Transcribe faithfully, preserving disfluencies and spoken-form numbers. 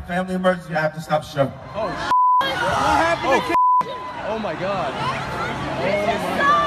family emergency. I have to stop the show. Oh, what happened? Oh, oh my God. Oh my God.